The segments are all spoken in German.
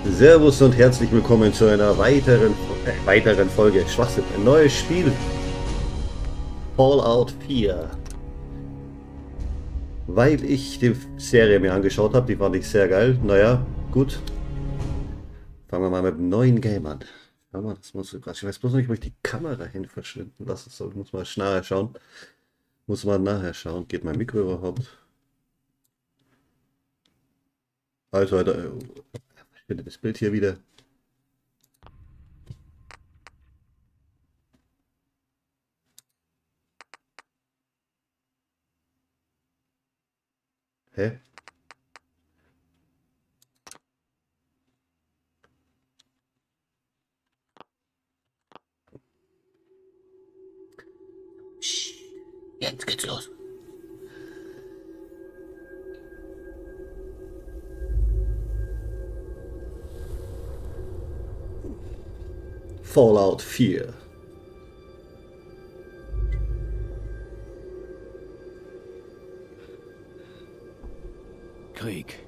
Servus und herzlich willkommen zu einer weiteren Folge Schwachsinn. Ein neues Spiel. Fallout 4. Weil ich die Serie mir angeschaut habe, die fand ich sehr geil. Naja, gut. Fangen wir mal mit dem neuen Game an. Schau mal, das muss, ich weiß bloß nicht, wo ich die Kamera hin verschwinden lassen soll. Ich muss mal nachher schauen. Muss mal nachher schauen. Geht mein Mikro überhaupt? Also, bitte das Bild hier wieder. Hä? Jetzt geht's los. Fallout 4. Krieg.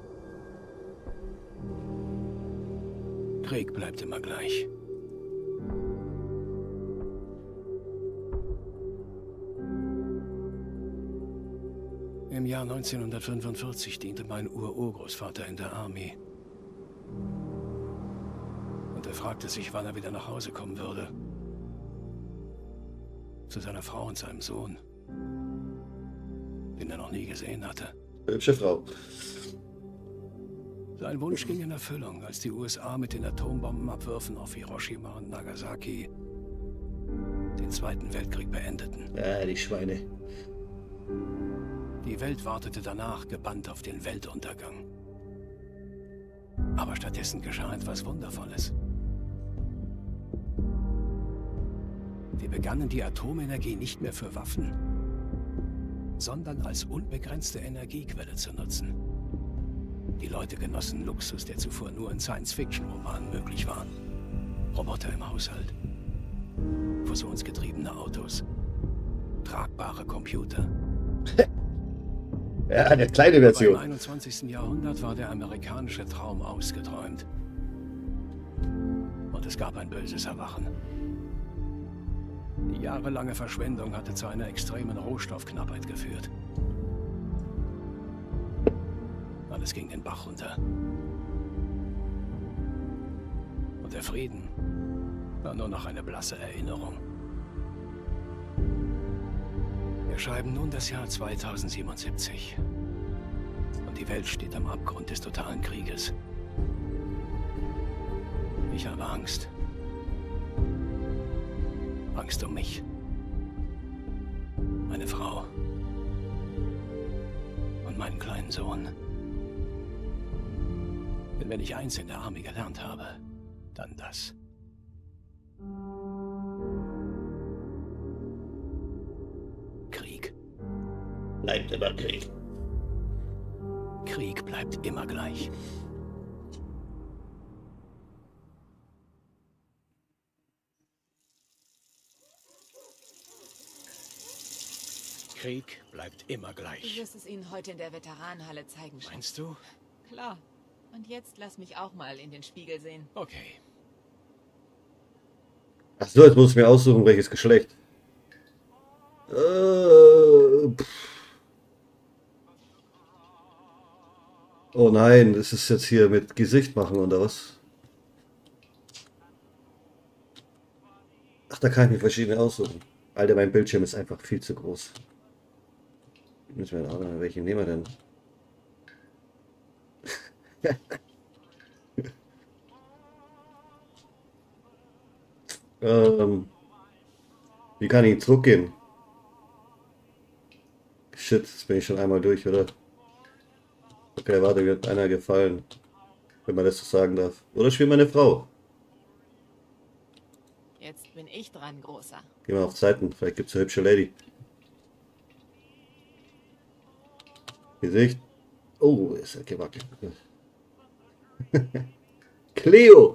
Krieg bleibt immer gleich. Im Jahr 1945 diente mein Urgroßvater in der Armee. Und er fragte sich, wann er wieder nach Hause kommen würde. Zu seiner Frau und seinem Sohn, den er noch nie gesehen hatte. Hübsche Frau. Sein Wunsch ging in Erfüllung, als die USA mit den Atombombenabwürfen auf Hiroshima und Nagasaki den Zweiten Weltkrieg beendeten. Ja, die Schweine. Die Welt wartete danach gebannt auf den Weltuntergang. Aber stattdessen geschah etwas Wundervolles. Wir begannen die Atomenergie nicht mehr für Waffen, sondern als unbegrenzte Energiequelle zu nutzen. Die Leute genossen Luxus, der zuvor nur in Science-Fiction-Romanen möglich war. Roboter im Haushalt, fusionsgetriebene Autos, tragbare Computer. Ja, eine kleine Version. Aber im 21. Jahrhundert war der amerikanische Traum ausgeträumt. Und es gab ein böses Erwachen. Die jahrelange Verschwendung hatte zu einer extremen Rohstoffknappheit geführt. Alles ging den Bach runter. Und der Frieden war nur noch eine blasse Erinnerung. Wir schreiben nun das Jahr 2077. Und die Welt steht am Abgrund des totalen Krieges. Ich habe Angst. Angst um mich. Meine Frau. Und meinen kleinen Sohn. Denn wenn ich eins in der Armee gelernt habe, dann das. Krieg. Bleibt immer Krieg. Krieg bleibt immer gleich. Krieg bleibt immer Du gleich. wirst es ihnen heute in der Veteranenhalle zeigen, Chef. Meinst du? Klar. Und jetzt lass mich auch mal in den Spiegel sehen. Okay. Ach so, jetzt muss ich mir aussuchen, welches Geschlecht. Oh nein, das ist jetzt hier mit Gesicht machen oder was? Ach, da kann ich mir verschiedene aussuchen. Alter, mein Bildschirm ist einfach viel zu groß. Müssen wir auch welchen nehmen wir denn? Wie kann ich zurückgehen? Shit, jetzt bin ich schon einmal durch, oder? Okay, warte, mir hat einer gefallen. Wenn man das so sagen darf. Oder spielt meine Frau. Jetzt bin ich dran, Großer. Geh mal auf Zeiten, vielleicht gibt es eine hübsche Lady. Gesicht. Oh, ist er gewackelt. Cleo!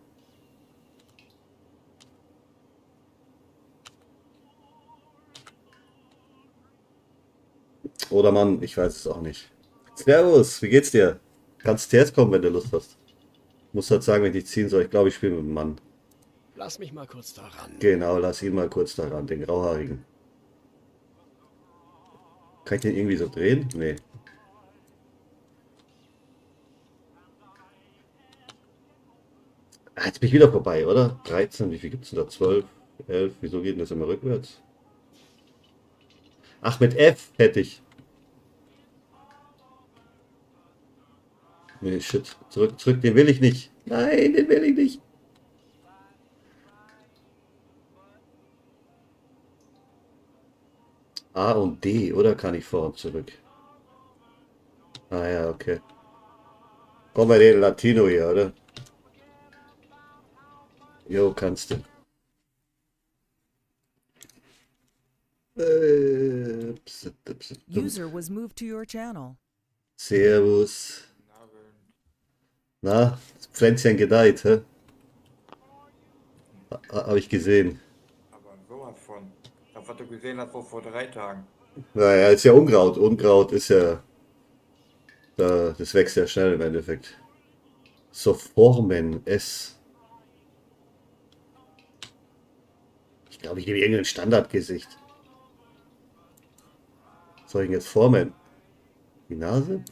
Oder Mann, ich weiß es auch nicht. Servus, wie geht's dir? Kannst jetzt kommen, wenn du Lust hast. Muss halt sagen, wenn ich ziehen soll. Ich glaube, ich spiele mit dem Mann. Lass mich mal kurz daran. Genau, lass ihn mal kurz daran, den Grauhaarigen. Kann ich den irgendwie so drehen? Nee. Ah, jetzt bin ich wieder vorbei, oder? 13, wie viel gibt es denn da? 12, 11, wieso geht denn das immer rückwärts? Ach, mit F hätte ich. Nee, shit. Zurück, zurück, den will ich nicht. Nein, den will ich nicht. A und D, oder kann ich vor und zurück? Ah ja, okay. Komm mal den Latino hier, oder? Jo, kannst du. Pst, pst, pst. User was moved to your channel. Servus. Na, das Pflänzchen gedeiht, hä? Habe ich gesehen. Aber sowas von. Das, was du gesehen hast, vor 3 Tagen. Naja, ist ja Unkraut. Unkraut ist ja. Das wächst ja schnell im Endeffekt. So, Formen, S. Ich glaube, ich nehme irgendein Standardgesicht. Was soll ich denn jetzt formen? Die Nase?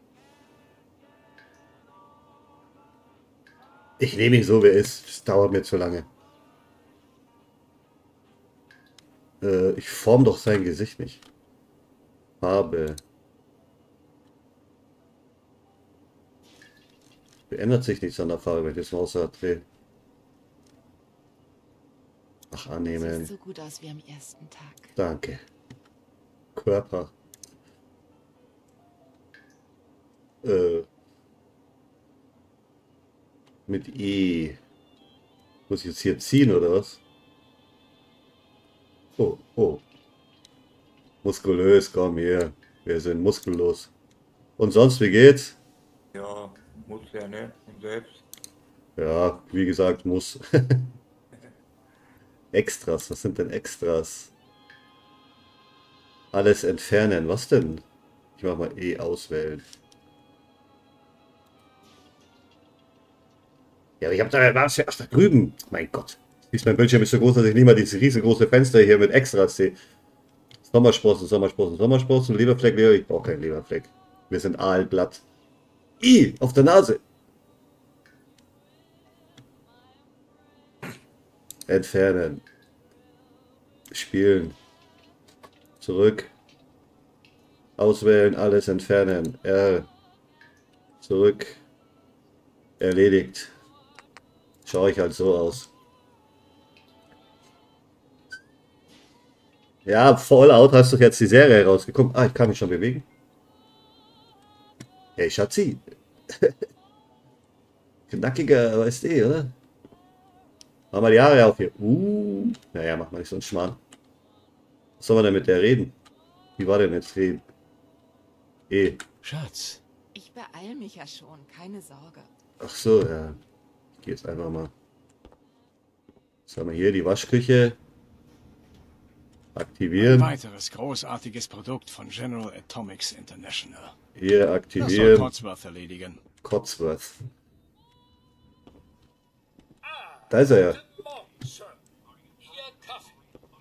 Ich nehme ihn so, wie er ist. Das dauert mir zu lange. Ich form doch sein Gesicht nicht. Farbe. Ändert sich nichts an der Farbe, wenn ich das Maus drehe. Ach, Sieht annehmen. so gut aus wie am ersten Tag. Danke. Körper. Mit E. Muss ich jetzt hier ziehen, oder was? Oh, oh. Muskulös, komm hier. Wir sind muskellos. Und sonst, wie geht's? Ja, muss ja, ne? Und selbst. Ja, wie gesagt, muss. Extras, was sind denn Extras? Alles entfernen, was denn? Ich mach mal E auswählen. Ja, aber ich hab da was. Ach, da drüben. Mein Gott. Mein Bildschirm ist so groß, dass ich nicht mal dieses riesengroße Fenster hier mit Extras sehe. Sommersprossen, Sommersprossen, Sommersprossen, Leberfleck, Leber. Ich brauche keinen Leberfleck. Wir sind aalglatt. I, auf der Nase. Entfernen. Spielen. Zurück. Auswählen, alles entfernen. R. Zurück. Erledigt. Schaue ich halt so aus. Ja, Fallout hast du jetzt die Serie rausgekommen. Ah, ich kann mich schon bewegen. Hey, Schatzi. Knackiger, weißt du, oder? Mach mal die Haare auf hier. Naja, mach mal nicht so einen Schmarrn. Was soll man denn mit der reden? Wie war denn jetzt reden? Schatz, Ich beeil mich ja schon, keine Sorge. Ach so, ja. Ich gehe jetzt einfach mal. Was haben wir hier? Die Waschküche. ein Aktivieren. weiteres großartiges Produkt von General Atomics International. Hier Das soll aktivieren. Codsworth erledigen. Codsworth. Da ist er ja. Guten Morgen, Sir. Hier Kaffee.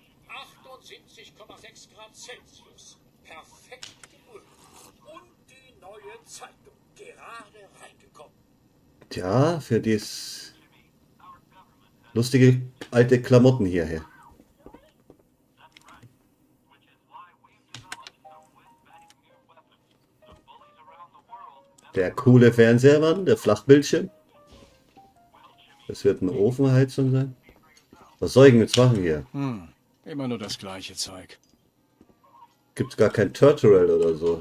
78,6 Grad Celsius. Perfekt gebrüht. Und die neue Zeitung. Gerade reingekommen. Tja, für dieses lustige alte Klamotten hierher. Der coole Fernseher, Mann, der Flachbildschirm. Das wird eine Ofenheizung sein. Was soll ich denn jetzt machen hier? Immer nur das gleiche Zeug. Gibt's gar kein Turtle oder so.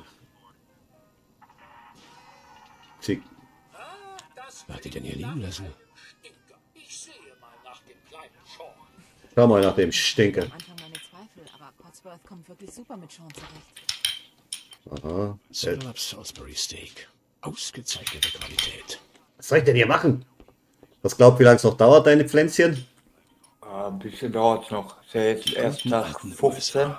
Sie, Das Wer hat die denn hier liegen lassen? Stinker. Ich sehe mal nach dem kleinen Sean. schau mal nach dem Stinker. Am Anfang meine Zweifel, aber Codsworth kommt wirklich super mit Sean zurecht. Aha. Saddle up Salisbury Steak. Ausgezeichnete Qualität. Was soll ich denn hier machen? Was glaubt, wie lange es noch dauert, deine Pflänzchen? Ein bisschen dauert es noch. Ist ja jetzt erst nach 15.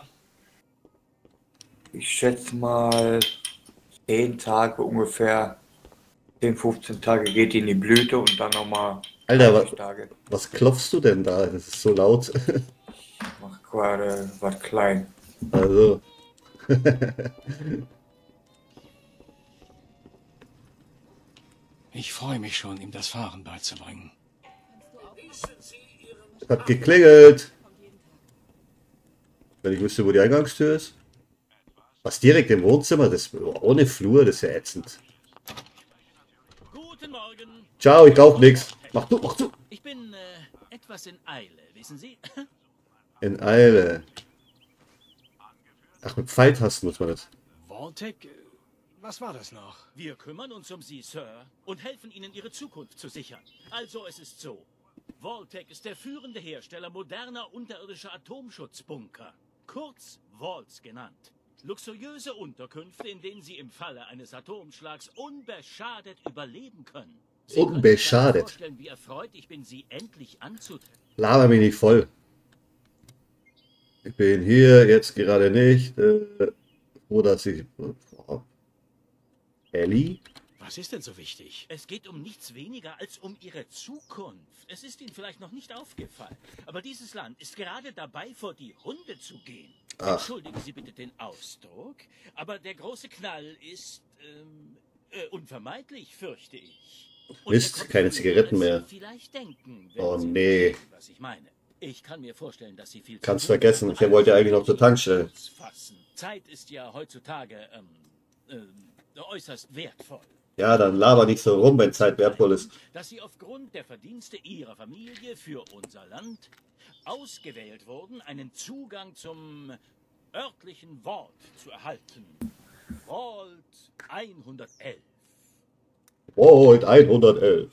Ich schätze mal 10 Tage ungefähr. 10, 15 Tage geht die in die Blüte und dann nochmal Alter, 30 Tage. was klopfst du denn da? Das ist so laut. Ich mach gerade was klein. Also. Ich freue mich schon, ihm das Fahren beizubringen. Genießen Sie Ihren Hat geklingelt. Wenn ich wüsste, wo die Eingangstür ist. Was direkt im Wohnzimmer? Das ohne Flur, das ist ja ätzend. Guten Morgen. Ciao, ich kauf nix. Mach du, mach du. Ich bin etwas in Eile, wissen Sie? In Eile. Ach, mit Pfeiltasten muss man das. Vault-Tec? Was war das noch? Wir kümmern uns um Sie, Sir, und helfen Ihnen, Ihre Zukunft zu sichern. Also, es ist so. Vault-Tec ist der führende Hersteller moderner unterirdischer Atomschutzbunker. Kurz Vaults genannt. Luxuriöse Unterkünfte, in denen Sie im Falle eines Atomschlags unbeschadet überleben können. Sie können sich Unbeschadet. gar nicht vorstellen, wie erfreut ich bin, Sie endlich anzutreffen. Laber mich nicht voll. Ich bin hier jetzt gerade nicht. Froh, dass ich. Ellie? Was ist denn so wichtig? Es geht um nichts weniger als um Ihre Zukunft. Es ist Ihnen vielleicht noch nicht aufgefallen, aber dieses Land ist gerade dabei, vor die Hunde zu gehen. Ach. Entschuldigen Sie bitte den Ausdruck, aber der große Knall ist unvermeidlich, fürchte ich. Und Mist, er kommt keine früher, Zigaretten als Sie mehr. vielleicht denken, wenn Oh, Sie nee. verstehen, was ich meine. Ich kann mir vorstellen, dass Sie viel zu Kannst tun vergessen. haben. Ich wollte ja eigentlich noch zur Tankstelle. Fuß fassen. Zeit ist ja heutzutage äußerst wertvoll. Ja, dann laber nicht so rum, wenn Zeit wertvoll ist. Dass Sie aufgrund der Verdienste Ihrer Familie für unser Land ausgewählt wurden, einen Zugang zum örtlichen Vault zu erhalten. Vault 111. Vault 111.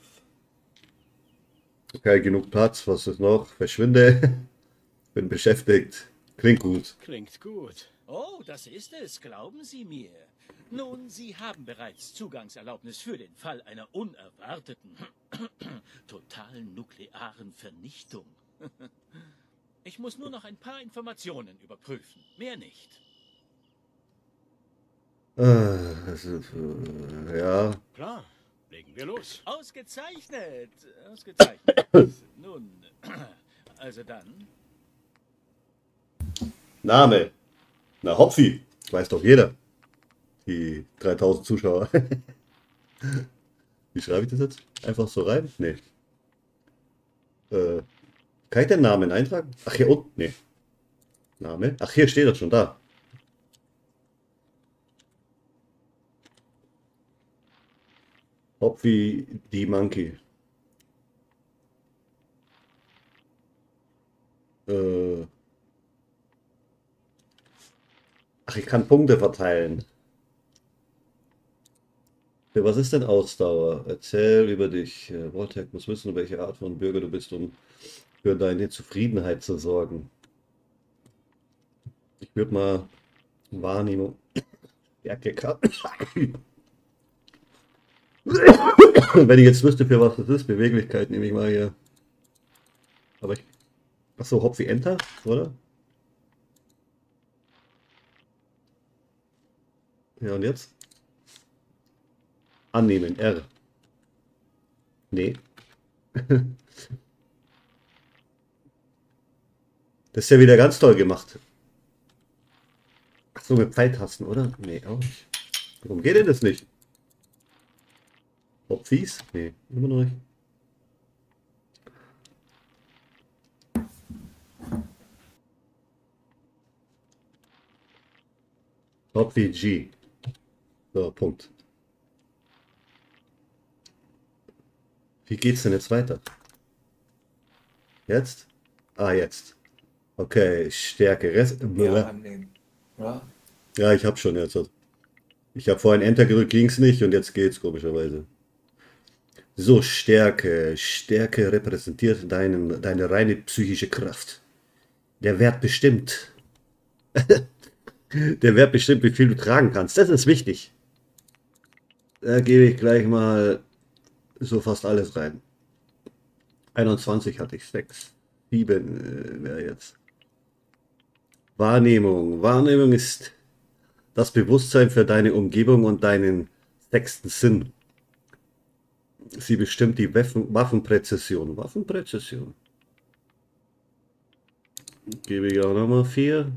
Okay, genug Platz. Was ist noch? Verschwinde. Bin beschäftigt. Klingt gut. Klingt gut. Oh, das ist es, glauben Sie mir. Nun, Sie haben bereits Zugangserlaubnis für den Fall einer unerwarteten, totalen nuklearen Vernichtung. Ich muss nur noch ein paar Informationen überprüfen, mehr nicht. Ja. Klar, legen wir los. Ausgezeichnet, ausgezeichnet. Nun, also dann. Name. Na, Hopfi. Weiß doch jeder. Die 3000 Zuschauer. Wie schreibe ich das jetzt? Einfach so rein? Nee. Kann ich den Namen eintragen? Ach, hier unten? Nee. Name? Ach, hier steht das schon da. Hopfi die Monkey. Ach, ich kann Punkte verteilen. Für was ist denn Ausdauer? Erzähl über dich. Vault-Tec muss wissen, welche Art von Bürger du bist, um für deine Zufriedenheit zu sorgen. Ich würde mal Wahrnehmung. Stärke. Wenn ich jetzt wüsste, für was das ist, Beweglichkeit nehme ich mal hier. Aber ich. Achso, Hopf wie Enter, oder? Ja, und jetzt? Annehmen, R. Nee. Das ist ja wieder ganz toll gemacht. Achso, mit Pfeiltasten, oder? Nee, auch nicht. Warum geht denn das nicht? Hopfies? Nee, immer noch nicht. Hopfi G. So, Punkt. Wie geht's denn jetzt weiter? Jetzt? Ah, jetzt. Okay, Stärke. Ja, annehmen. Ja? Ja, ich habe schon jetzt. Ich habe vorhin Enter gedrückt, ging's nicht und jetzt geht's komischerweise. So, Stärke. Stärke repräsentiert deine reine psychische Kraft. Der Wert bestimmt. Der Wert bestimmt, wie viel du tragen kannst. Das ist wichtig. Da gebe ich gleich mal so fast alles rein. 21 hatte ich, 6, 7 wäre jetzt. Wahrnehmung. Wahrnehmung ist das Bewusstsein für deine Umgebung und deinen sechsten Sinn. Sie bestimmt die Waffenpräzision. Waffenpräzision. Gebe ich auch nochmal 4.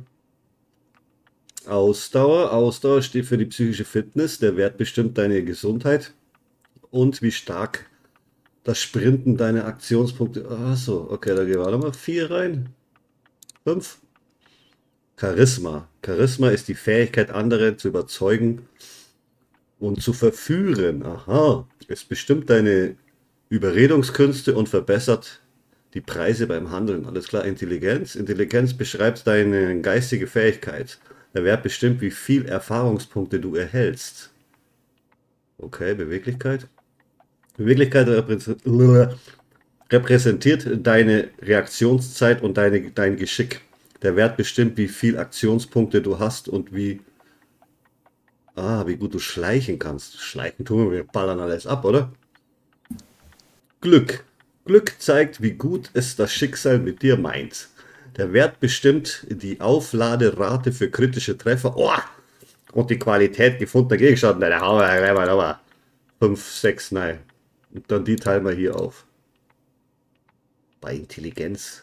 Ausdauer. Ausdauer steht für die psychische Fitness. Der Wert bestimmt deine Gesundheit. Und wie stark das Sprinten deine Aktionspunkte. Achso, okay, da gehen wir nochmal 4 rein. 5. Charisma. Charisma ist die Fähigkeit, andere zu überzeugen und zu verführen. Aha. Es bestimmt deine Überredungskünste und verbessert die Preise beim Handeln. Alles klar. Intelligenz. Intelligenz beschreibt deine geistige Fähigkeit. Der Wert bestimmt, wie viel Erfahrungspunkte du erhältst. Okay, Beweglichkeit. Beweglichkeit repräsentiert deine Reaktionszeit und dein Geschick. Der Wert bestimmt, wie viel Aktionspunkte du hast und wie gut du schleichen kannst. Schleichen tun wir ballern alles ab, oder? Glück. Glück zeigt, wie gut es das Schicksal mit dir meint. Der Wert bestimmt die Aufladerate für kritische Treffer. Oh! Und die Qualität gefundener Gegenstände. 5, 6, nein. Und dann die teilen wir hier auf. Bei Intelligenz.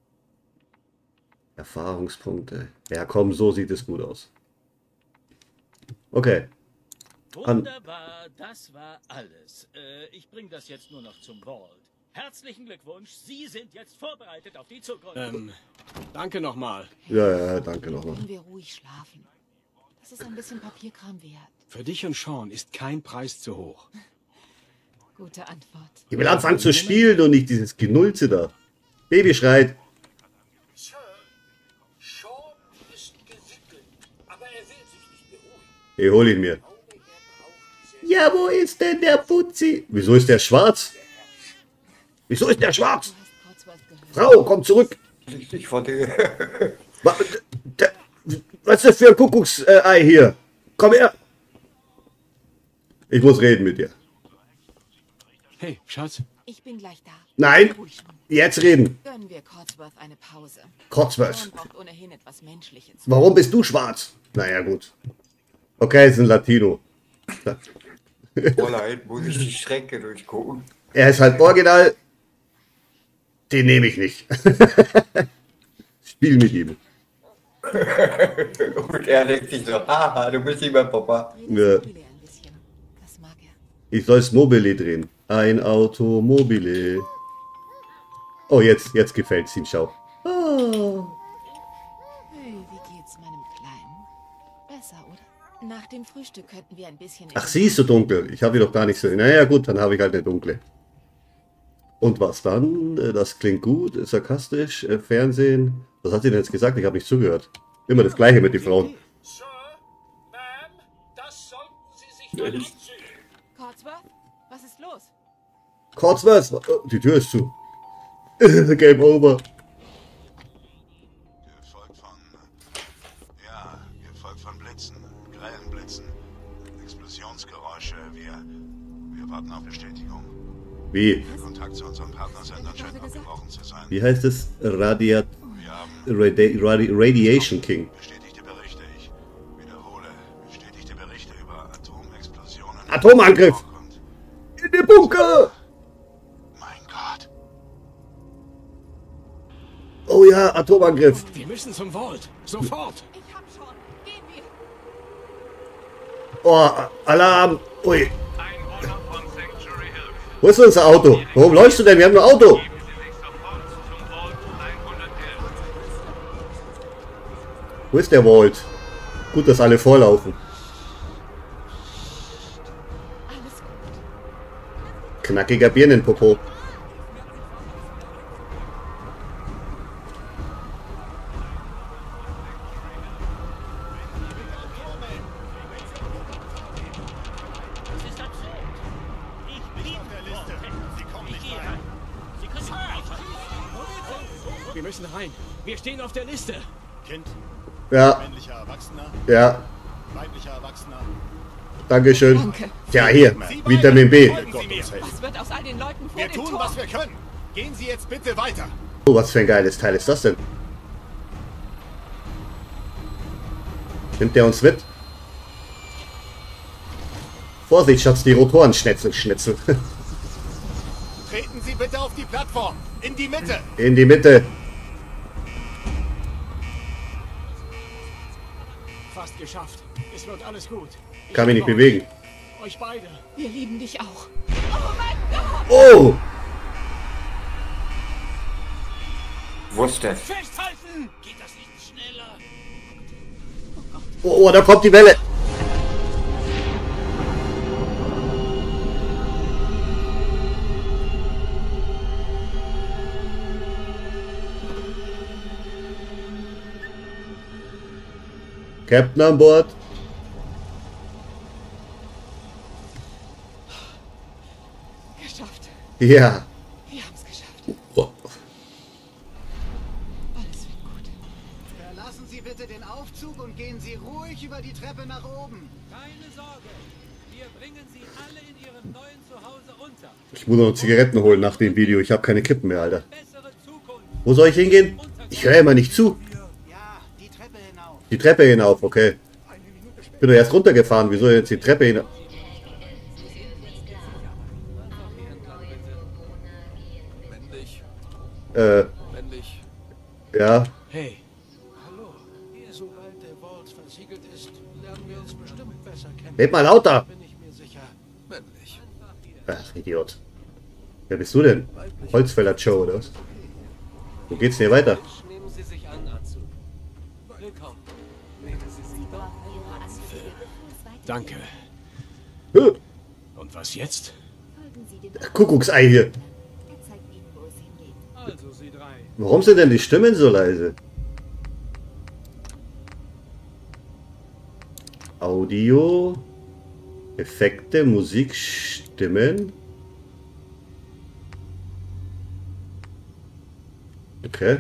Erfahrungspunkte. Ja komm, so sieht es gut aus. Okay. Wunderbar, das war alles. Ich bringe das jetzt nur noch zum Vault. Herzlichen Glückwunsch, Sie sind jetzt vorbereitet auf die Zukunft. Danke nochmal. Ja, danke nochmal. Können wir ruhig schlafen. Das ist ein bisschen Papierkram wert. Für dich und Sean ist kein Preis zu hoch. Gute Antwort. Ich will anfangen zu spielen und nicht dieses Genulze da. Baby schreit. Sir, Sean ist gewickelt, aber er will sich nicht beruhigen. Ich hol ihn mir. Ja, wo ist denn der Putzi? Wieso ist der schwarz? Wieso ist der schwarz? Du hast Codsworth gehört. Frau, komm zurück. Ich wollte. Was ist das für ein Kuckucksei hier? Komm her. Ich muss reden mit dir. Hey, Schatz. Ich bin gleich da. Nein, Ruhig schon. jetzt reden. Gönnen wir Codsworth eine Pause. Codsworth. Sean braucht ohnehin etwas Menschliches. Warum bist du schwarz? Naja, gut. Okay, ist ein Latino. Oder muss ich die Strecke durchgucken. Er ist halt original. Den nehme ich nicht. Spiel mit ihm. Und er denkt sich so, haha, du bist nicht mein Papa. Redet Ja. Mobile ein bisschen. Das mag er. Ich soll's Mobile drehen. Ein Automobile. Oh, jetzt gefällt's ihm, schau. Oh. Hey, wie geht's meinem Kleinen? Besser, oder? Nach dem Frühstück könnten wir ein bisschen... Ach, sie ist so dunkel. Ich habe die doch gar nicht so. Naja, gut, dann habe ich halt eine dunkle. Und was dann? Das klingt gut, sarkastisch, Fernsehen. Was hat sie denn jetzt gesagt? Ich habe nicht zugehört. Immer das Gleiche mit den Frauen. Sir, Ma'am, das sollten Sie sich noch nicht sehen. Codsworth? Was ist los? Codsworth, die Tür ist zu. Game over. Gefolgt von Blitzen, grellen Blitzen, Explosionsgeräusche. Wir warten auf Bestätigung. Wie? Der Kontakt zu unseren Partnersendern scheint abgebrochen zu sein. Wie heißt es? Wir haben Radiation King. bestätigte Berichte. Ich wiederhole, bestätigte Berichte über Atomexplosionen. Atomangriff! In den Bunker! Mein Gott. Oh ja, Atomangriff. Wir müssen zum Vault. Sofort. Ich hab schon. Gehen wir. Oh, Alarm. Ui. Wo ist unser Auto? Warum läufst du denn? Wir haben ein Auto. Wo ist der Vault? Gut, dass alle vorlaufen. Alles gut. Knackiger Birnenpopo. Das ist absurd. Ich bin auf der Liste. Sie kommen nicht rein. Sie können nicht rein. Wir müssen rein. Wir stehen auf der Liste. Kind, Ja, männlicher Erwachsener, ja. weiblicher Erwachsener. Dankeschön. Danke. Tja, hier. Vitamin B. Gott uns helfen. Was wird aus all den Leuten vor Wir dem tun, Tor? was wir können. Gehen Sie jetzt bitte weiter. Oh, was für ein geiles Teil ist das denn? Nimmt der uns mit? Vorsicht, Schatz, die Rotoren schnetzel. Treten Sie bitte auf die Plattform. In die Mitte. In die Mitte. Fast geschafft. Es wird alles gut. Ich Kann mich nicht liebe bewegen. Euch beide. Wir lieben dich auch. Oh! Wusste. Festhalten! Geht das nicht schneller? Oh, da kommt die Welle. Captain an Bord. Geschafft. Ja. Wir haben es geschafft. Oh. Alles wird gut. Verlassen Sie bitte den Aufzug und gehen Sie ruhig über die Treppe nach oben. Keine Sorge. Wir bringen Sie alle in Ihrem neuen Zuhause unter. Ich muss noch Zigaretten holen nach dem Video. Ich habe keine Kippen mehr, Alter. Bessere Zukunft. Wo soll ich hingehen? Ich höre immer nicht zu. Ja, die Treppe hinauf. Die Treppe hinauf, okay. Bin doch erst runtergefahren. Wieso jetzt die Treppe hinauf? Männlich. Männlich. Ja. Hey. Hallo. Sobald der Vault versiegelt ist, lernen wir uns bestimmt besser kennen. Red mal lauter. Bin ich mir sicher. Männlich. Ach, Idiot. Wer bist du denn? Holzfäller Joe, oder was? Wo geht's denn hier weiter? Nehmen Sie sich an, Azu. Willkommen. Nehmen Sie sich doch. Danke. Huh. Und was jetzt? Kuckucksei hier. Also, Sie drei. Warum sind denn die Stimmen so leise? Audio. Effekte, Musik, Stimmen. Okay.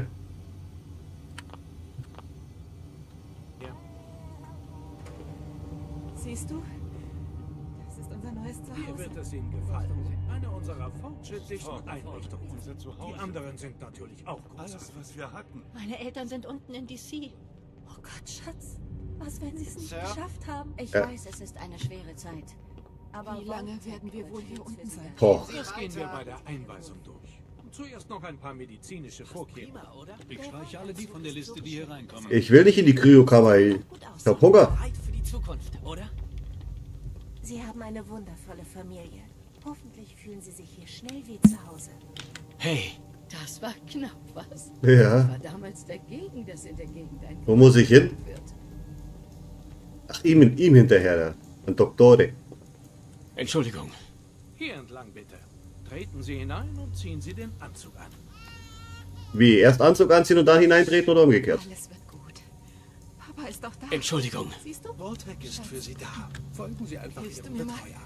Siehst du? Das ist unser neues Hier Zuhause. wird es Ihnen gefallen. Eine unserer fortschrittlichsten Einrichtungen. Die anderen sind natürlich auch großartig. Alles, was wir hatten. Meine Eltern sind unten in DC. Oh Gott, Schatz. Was, wenn sie es nicht Sir? geschafft haben? Ich Ja. weiß, es ist eine schwere Zeit. Aber Wie lange werden wir wohl hier unten sein? Boah. Das gehen wir bei der Einweisung durch. Zuerst noch ein paar medizinische Vorkehrungen. Ich streiche alle die von der Liste, die hier reinkommen. Ich will nicht in die Kryokammer. Ich hab Hunger. Bereit für die Zukunft, oder? Sie haben eine wundervolle Familie. Hoffentlich fühlen Sie sich hier schnell wie zu Hause. Hey. Das war knapp, was? Ja. War damals dagegen, dass in der Gegend ein Wo muss ich hin? wird. Ach, ihm hinterher da. Ein Doktore. Entschuldigung. Hier entlang bitte. Treten Sie hinein und ziehen Sie den Anzug an. Wie? Erst Anzug anziehen und dann hineintreten oder umgekehrt? Alles wird gut. Papa ist doch da. Entschuldigung. Siehst du? Voltec ist für Sie da. Folgen Sie einfach Hilfst du Ihrem mir mal? Betreuer.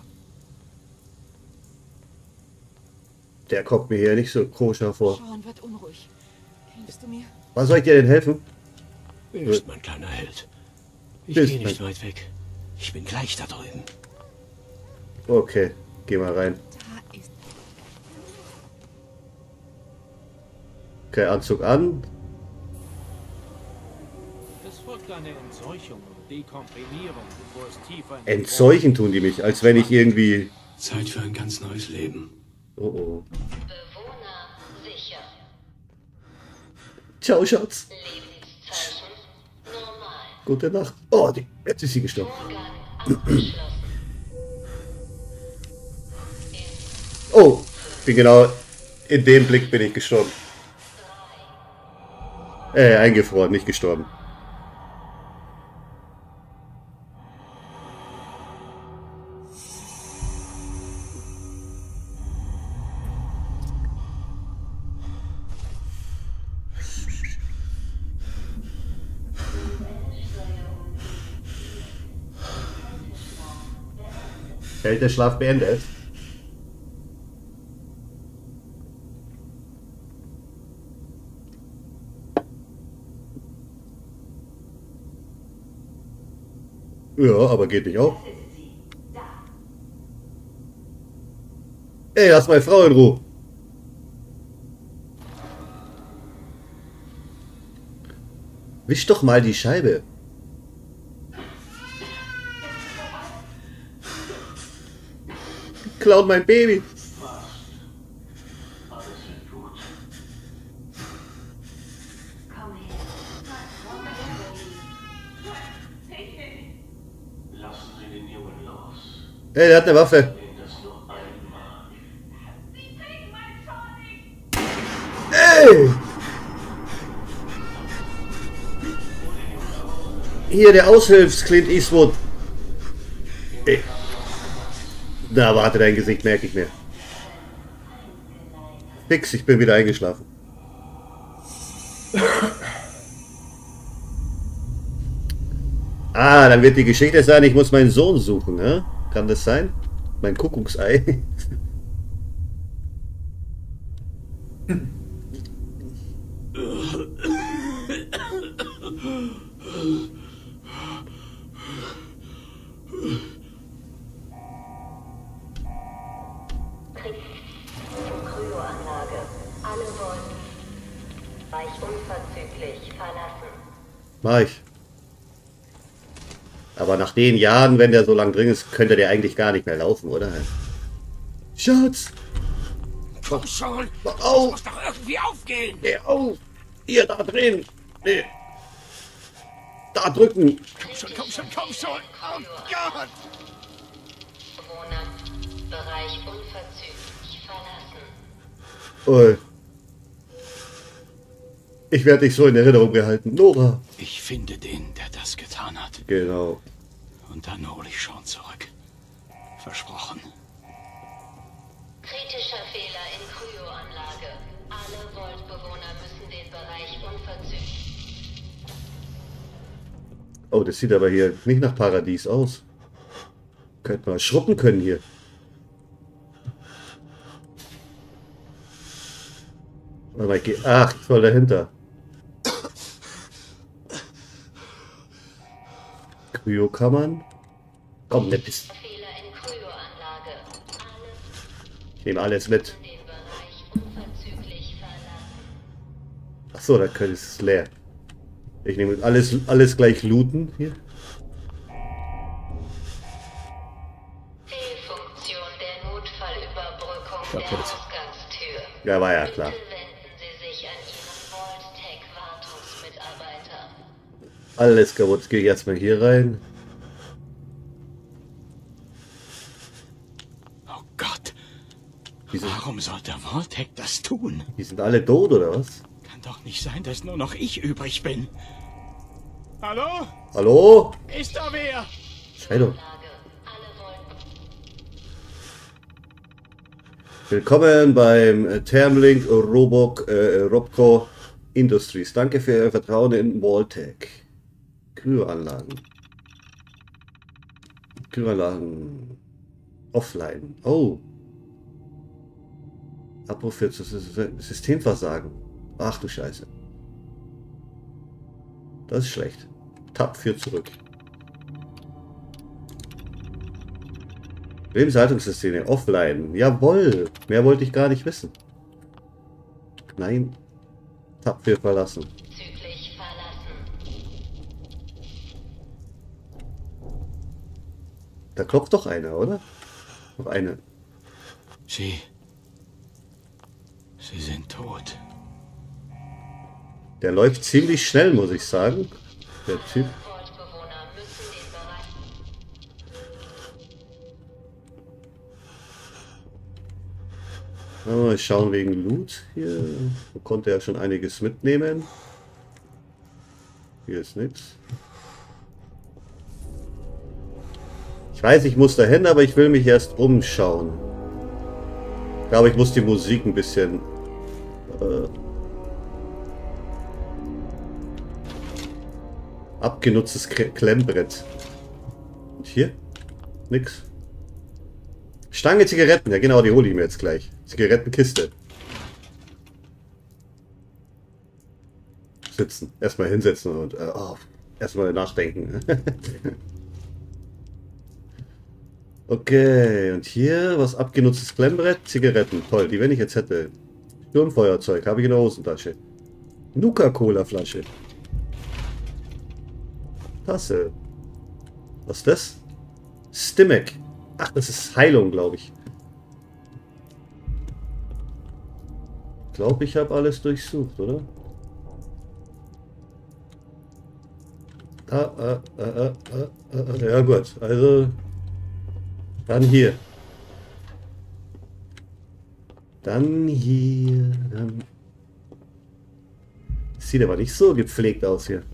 Der kommt mir hier nicht so koscher vor. Sean wird unruhig. Hilfst du mir? Was soll ich dir denn helfen? Wer ist mein kleiner Held? Ich Bist gehe nicht mein- weit weg. Ich bin gleich da drüben. Okay, geh mal rein. Da ist. Okay, Anzug an. Es folgt eine Entseuchung und Dekomprimierung, bevor es tiefer in den Entseuchen tun die mich, als wenn ich irgendwie... Zeit für ein ganz neues Leben. Oh oh. Bewohner sicher. Ciao, Schatz. Lebenszeichen normal. Gute Nacht. Oh, jetzt ist sie gestorben. Vorgang abgeschlossen. Oh, bin genau... In dem Blick bin ich gestorben. Eingefroren, nicht gestorben. Kälteschlaf beendet. Ja, aber geht nicht auch. Ey, lass meine Frau in Ruhe. Wisch doch mal die Scheibe. Klaut mein Baby. gut. Komm her. Lassen Sie den Jungen los. Hey, der hat eine Waffe. Wenn das nur einmal. Ey! Hier, der Aushilfs-Clint Eastwood. Ey. Na, warte, dein Gesicht merke ich mir. Fix, ich bin wieder eingeschlafen. Ah, dann wird die Geschichte sein, ich muss meinen Sohn suchen, ne? Kann das sein? Mein Kuckucksei. Kryoanlage. Alle wollen Bereich unverzüglich verlassen. Mach ich. Aber nach den Jahren, wenn der so lang drin ist, könnte der eigentlich gar nicht mehr laufen, oder? Schatz! Komm schon! Mach Das auf! muss doch irgendwie aufgehen! Geh auf! Hier, da drin! Nee. Da drücken! Komm schon, komm schon, komm schon! Oh Gott! Bewohner, Bereich unverzüglich verlassen. Oh. Ich werde dich so in Erinnerung behalten. Nora! Ich finde den, der das getan hat. Genau. Und dann hole ich Sean zurück. Versprochen. Kritischer Fehler in Kryoanlage. Alle Vault-Bewohner müssen den Bereich unverzüglich. Oh, das sieht aber hier nicht nach Paradies aus. Könnte man schruppen können hier. Warte mal, ich gehe. Ach, ich soll dahinter. Kryokammern. Komm, ne bist. Fehler in Kryoanlage. Alle Ich nehme alles mit. müssen den Bereich unverzüglich verlassen. Achso, da ist es leer. Ich nehme alles gleich looten hier. Fehlfunktion der Notfallüberbrückung der Kaputt. Ausgangstür. Ja, war ja klar. Bitte wenden Sie sich an Ihren Vault-Tech-Wartungsmitarbeiter. Alles kaputt. Jetzt gehe ich erstmal hier rein. Oh Gott. Die sind, Warum sollte Vault-Tech das tun? die sind alle tot, oder was? Kann doch nicht sein, dass nur noch ich übrig bin. Hallo? Hallo? Ist da wer? Scheidung. Willkommen beim Thermlink Robco Industries. Danke für Ihr Vertrauen in Vault-Tech. Kryoanlagen. Kryoanlagen. Offline. Oh. Abruf für Systemversagen. Ach du Scheiße. Das ist schlecht. Tab für zurück. Lebenshaltungssysteme offline. Jawohl. Mehr wollte ich gar nicht wissen. Nein. Tab für verlassen. Zügig verlassen. Da klopft doch einer, oder? Noch eine. Sie sind tot. Der läuft ziemlich schnell, muss ich sagen. Der Typ. Vault-Bewohner müssen den Bereich. Mal schauen wegen Loot hier. Da konnte er schon einiges mitnehmen. Hier ist nichts. Ich weiß, ich muss dahin, aber ich will mich erst umschauen. Ich glaube, ich muss die Musik ein bisschen... abgenutztes Klemmbrett. Und hier? Nix. Stange Zigaretten. Ja genau, die hole ich mir jetzt gleich. Zigarettenkiste. Sitzen. Erstmal hinsetzen und erstmal nachdenken. Okay, und hier was abgenutztes Klemmbrett. Zigaretten. Toll, die wenn ich jetzt hätte. Sturmfeuerzeug habe ich in der Hosentasche. Nuka-Cola-Flasche. Tasse. Was ist das? Stimek. Ach, das ist Heilung, glaube ich. glaube, ich habe alles durchsucht, oder? Ja gut, also dann hier. Dann hier. Dann. Sieht aber nicht so gepflegt aus hier.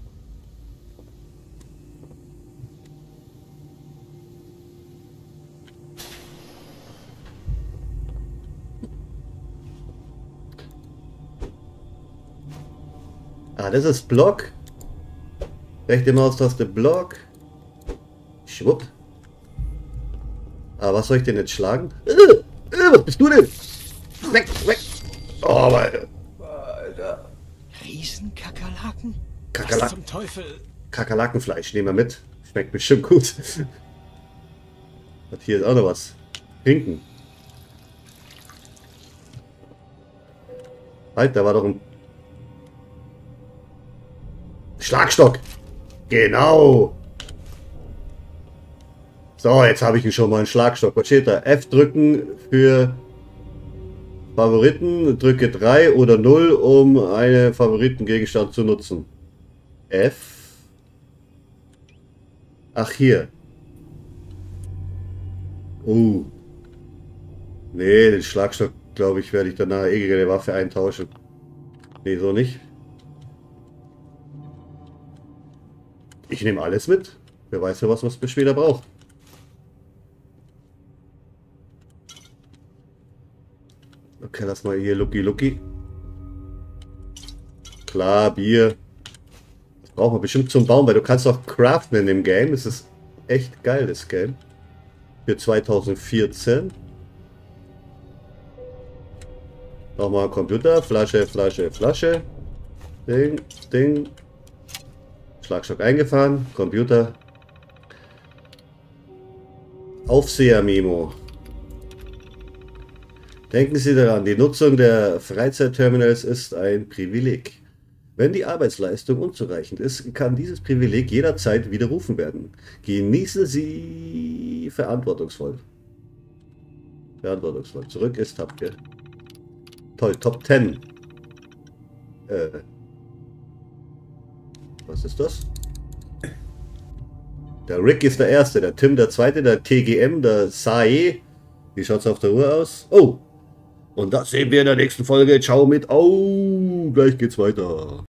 Ah, das ist Block. Rechte Maustaste Block. Schwupp. Ah, was soll ich denn jetzt schlagen? Was bist du denn? Weg, weg. Oh, Alter. Riesenkakerlaken? Kakerlaken. Was zum Teufel? Kakerlakenfleisch, nehmen wir mit. Schmeckt bestimmt gut. Und hier ist auch noch was. Trinken. Halt, da war doch ein Schlagstock. Genau. So, jetzt habe ich ihn schon mal einen Schlagstock. Was steht da? F drücken für Favoriten. Drücke 3 oder 0, um einen Favoritengegenstand zu nutzen. F. Ach, hier. Nee, den Schlagstock, glaube ich, werde ich danach gegen eine Waffe eintauschen. Nee, so nicht. Ich nehme alles mit. Wer weiß ja, was man später braucht. Okay, lass mal hier Lucky. Klar, Bier. Das brauchen wir bestimmt zum Bauen, weil du kannst auch craften in dem Game. Es ist echt geil, das Game. Für 2014. Nochmal Computer. Flasche. Ding. Schlagstock eingefahren. Computer. Aufseher-Memo. Denken Sie daran, die Nutzung der Freizeitterminals ist ein Privileg. Wenn die Arbeitsleistung unzureichend ist, kann dieses Privileg jederzeit widerrufen werden. Genießen Sie verantwortungsvoll. Zurück ist Tabke. Toll, Top 10. Was ist das? Der Rick ist der Erste, der Tim der Zweite, der TGM, der Sae. Wie schaut's auf der Uhr aus? Oh! Und das sehen wir in der nächsten Folge. Ciao mit Au! Gleich geht's weiter.